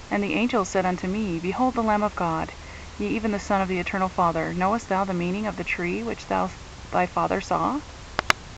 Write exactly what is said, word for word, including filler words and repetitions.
And the angel said unto me, Behold the Lamb of God, yea, even the Son of the Eternal Father. Knowest thou the meaning of the tree which thou thy father saw?